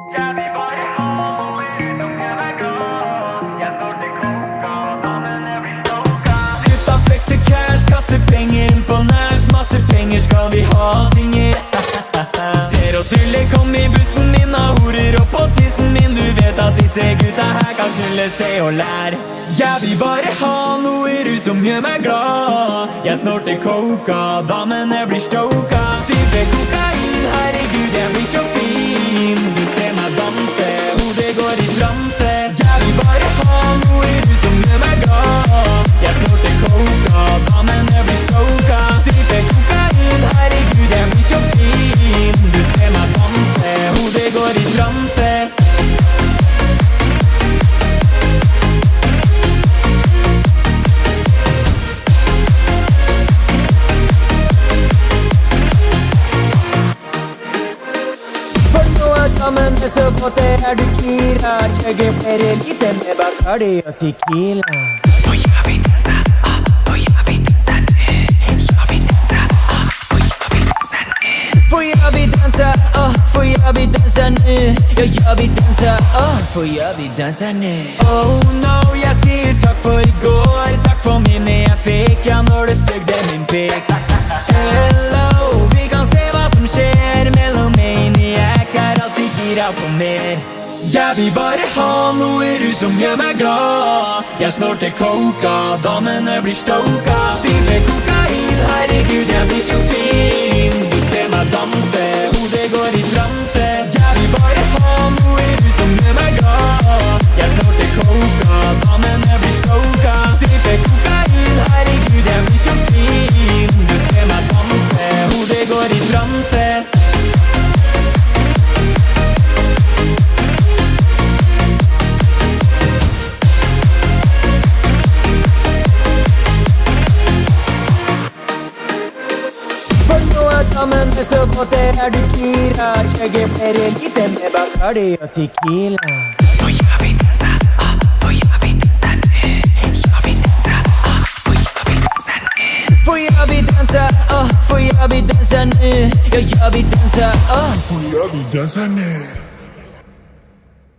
Jeg vil bare ha noe som gjør meg glad. Jeg snorter coca, damene blir stoka. Gutta flexer cash, kaster penger inn på nærs. Masse penger skal vi ha, synger. Ser oss rulle, kom i bussen min, har horer opp på tissen min. Du vet at disse gutta her kan knulle, se og lær. Jeg vil bare ha noe rus som gjør meg glad. Jeg snorter coca, damene blir stoka. Stive kokain, herregud, jeg blir så fin. Du ser meg danse, hodet går i transe. Jeg vil bare ha noe rus som gjør meg glad. Jeg snorter coca, damene blir stoka. Stive kokain, herregud, jeg blir så fin. Du ser meg danse, hodet går i transe. Men så våte du gira. Chugger flere liter med Bacardi og tequila. For jeg vil danse, for jeg vil danse nu. Jeg vil danse, for jeg vil danse nu. For jeg vil danse, for jeg vil danse nu. Ja, jeg vil danse, for jeg vil danse nu. Oh no, jeg sier takk for i går. Takk for minnet jeg fikk, ja, når du sugde min pikk. Hello, vi kan se hva som skjer. Melomaniac er alltid gira på mer. Jeg vil bare ha noe rus som gjør meg glad. Jeg snorter coca, damene blir stoka. Stive kokain, herregud, jeg blir så fin. Du ser meg danse, hodet går i transe. Jeg vil bare ha noe rus som gjør meg glad. Jeg snorter coca, damene blir stoka. Stive kokain, herregud, jeg blir så fin. Du ser meg danse, hodet går i transe. Men så våte du gira. Chugger flere liter med Bacardi og tequila. For jeg vil danse, for jeg vil danse nu. Jeg vil danse, for jeg vil danse nu. For jeg vil danse, for jeg vil danse nu. Ja, jeg vil danse, for jeg vil danse nu.